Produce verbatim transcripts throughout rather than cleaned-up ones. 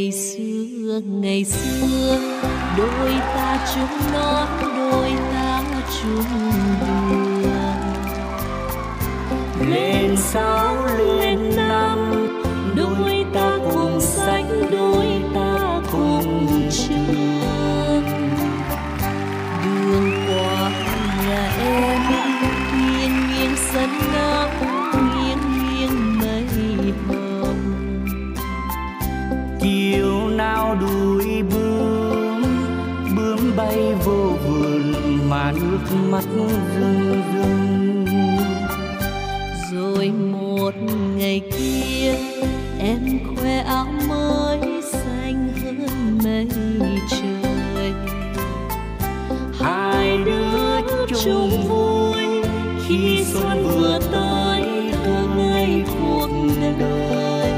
Ngày xưa, ngày xưa, đôi ta chung nói, đôi ta chung đường. Lên sáu lên năm, đôi ta cùng sánh, đôi ta cùng trường. Đường qua nhà em nghiêng nghiêng sân ngắm, nghiêng nghiêng mây hồng. Chiều nào đuổi bướm, bướm bay vô vườn mà nước mắt rưng rưng. Rồi một ngày kia em khoe áo mới xanh hơn mây trời. Hai đứa chung vui khi xuân vừa tới, thơ ngây cuộc đời.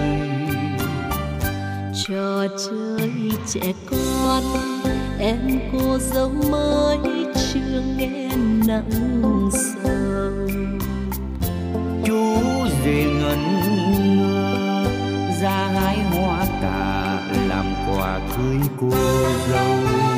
Trò chơi trẻ con em cô dâu mới chưa nghe nặng sầu. Chú rể ngẩn ngơ ra hái hoa cà làm quà cưới cô dâu.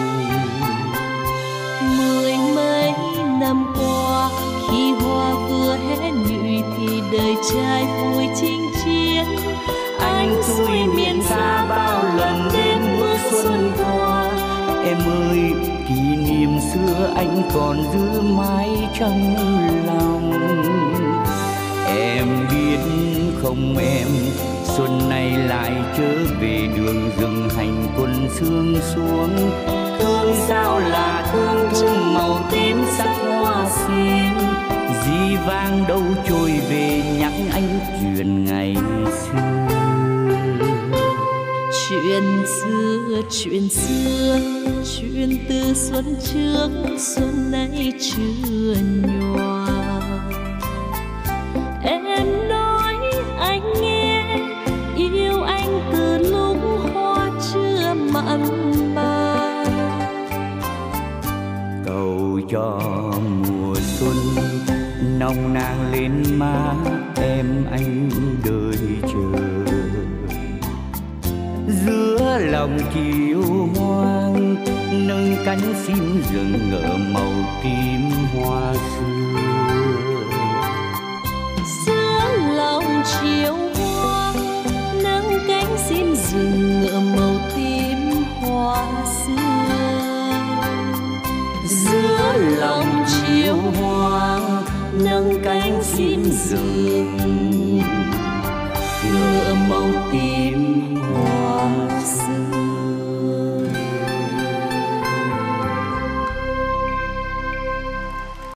Mười mấy năm qua khi hoa vừa hé nhụy thì đời trai vui chinh chiến. Anh xuôi miền xa bao lần đến bước xuân qua. Em ơi, kỷ niệm xưa anh còn giữ mãi trong lòng. Em biết không em, xuân này lại trở về đường rừng hành quân sương xuống. Thương sao là thương thương màu tím sắc hoa sim. Dì vang đâu trôi về nhắc anh chuyện ngày xưa. Chuyện xưa, chuyện xưa, chuyện từ xuân trước, xuân nay chưa nhòa. Em nói anh nghe, yêu anh từ lúc hoa chưa mặn mà. Cầu cho mùa xuân nồng nàn lên má em anh đợi chờ. Giữa lòng chiều hoang nâng cánh chim rừng ngỡ màu tím hoa xưa. Giữa lòng chiều hoang nâng cánh chim rừng ngỡ màu tím hoa xưa. Giữa lòng chiều hoang nâng cánh chim rừng ngỡ màu tím